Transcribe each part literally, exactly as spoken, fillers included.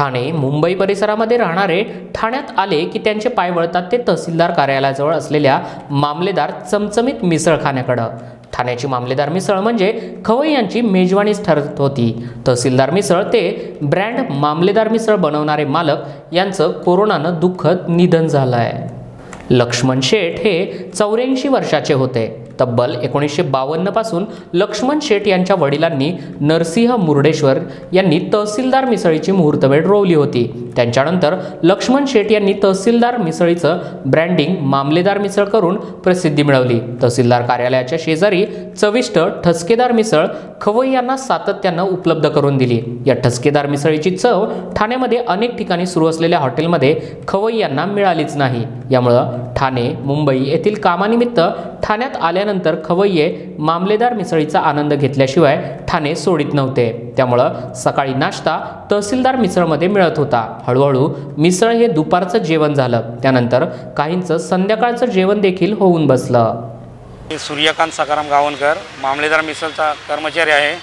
ठाणे मुंबई परिसरामध्ये राहणारे ठाण्यात आले की त्यांचे पाय वळतात ते तहसीलदार कार्यालयाजवळ असलेल्या मामलेदार चमचमीत मिसळखान्याकडे। ठाण्याची मामलेदार मिसळ म्हणजे खवई यांची मेजवानीच ठरत होती। तहसीलदार मिसळ ते ब्रँड मामलेदार मिसळ बनवणारे मालक यांचं कोरोनानं दुःखद निधन झालं आहे। लक्ष्मण शेठ हे चौऱ्याऐंशी वर्षाचे होते। तब्बल एकोणीसशे बावन्न पासून लक्ष्मण शेठ यांच्या वडिलांनी नरसिंह मुर्डेश्वर यांनी तहसीलदार मिसळीची मुहूर्तमेढ रोवली होती। त्यांच्यानंतर लक्ष्मण शेठ यांनी तहसीलदार मिसळीचं ब्रँडिंग मामलेदार मिसळ करून प्रसिद्धी मिळवली। तहसीलदार कार्यालयाच्या शेजारी चविष्ट ठसकेदार मिसळ खवई यांना सातत्यानं उपलब्ध करून दिली। या ठसकेदार मिसळीची चव ठाण्यामध्ये अनेक ठिकाणी सुरू असलेल्या हॉटेलमध्ये खवई यांना मिळालीच नाही। यामुळे ठाणे मुंबई येथील कामानिमित्त ठाण्यात आल्यानंतर खवय्ये मामलेदार मिसळीचा आनंद घेतल्याशिवाय ठाणे सोडित नव्हते। त्यामुळे सकाळी नाश्ता तहसीलदार मिसळमध्ये मिळत होता। हळूहळू मिसळ हे दुपारचं जेवण झालं। त्यानंतर काहींचं संध्याकाळचं जेवण देखील होऊन बसलं। सूर्यकांत सकाराम गावणकर मामलेदार मिसळचा कर्मचारी आहे।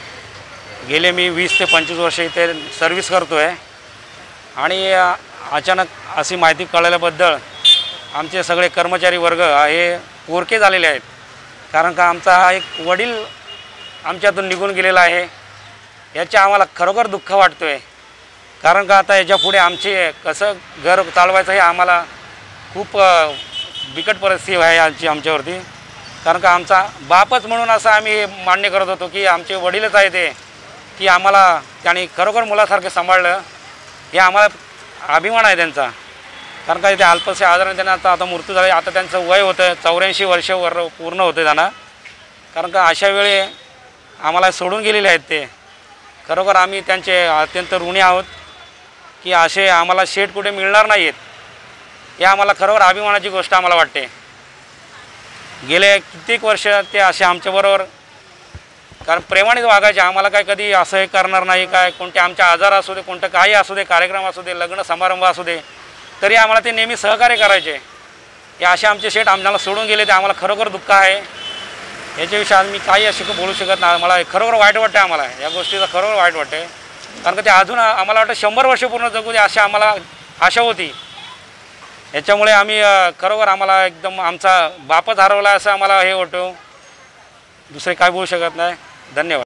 गेले मी वीस ते पंचवीस वर्ष इथे सर्व्हिस करतोय आणि अचानक अशी माहिती कळल्याबद्दल आमचे सगळे कर्मचारी वर्ग हे पोरके झालेले आहेत। कारण का आमचा हा एक वडील आमच्यातून निघून गेलेला आहे, याचे आम्हाला खरोखर दुःख वाटतोय। कारण का आता याच्या पुढे आमचे कसं घर चालवायचं हे आम्हाला खूप बिकट परिस्थिती आहे आमची आमच्यावरती। कारण का आमचा बापच म्हणून असं आम्ही मान्य करत होतो की आमचे वडीलच आहे ते, की आम्हाला त्यांनी खरोखर मुलासारखे सांभाळलं, हे आम्हाला अभिमान आहे त्यांचा। कारण का इथे अल्पसे आजाराने त्यांना आता आता मृत्यू झाले। आता त्यांचं वय होतं चौऱ्याऐंशी वर्ष वर पूर्ण होते त्यांना। कारण का अशा वेळी आम्हाला सोडून गेलेले आहेत ते। खरोखर आम्ही त्यांचे अत्यंत ऋणी आहोत की असे आम्हाला शेठ कुठे मिळणार नाहीत, हे आम्हाला खरोखर अभिमानाची गोष्ट आम्हाला वाटते। गेले कित्येक वर्ष ते असे आमच्याबरोबर कारण प्रेमानेच वागायचे। आम्हाला काय कधी असं हे करणार नाही, काय कोणते आमच्या आजार असू दे, कोणतं काही असू दे, कार्यक्रम असू दे, लग्न समारंभ असू दे, तरी आम्हाला ते नेहमी सहकार्य करायचे। हे असे आमचे शेठ आम्हाला सोडून गेले, ते आम्हाला खरोखर दुःख आहे। याच्याविषयी आज मी काही असं बोलू शकत नाही। मला खरोखर वाईट वाटते, आम्हाला या गोष्टीचं खरोखर वाईट वाटते। कारण का ते अजून आम्हाला वाटतं शंभर वर्ष पूर्ण जगू दे अशी आम्हाला आशा होती। याच्यामुळे आम्ही खरोखर आम्हाला एकदम आमचा बापच हरवला असं आम्हाला हे होतं। दुसरे काय बोलू शकत नाही। धन्यवाद।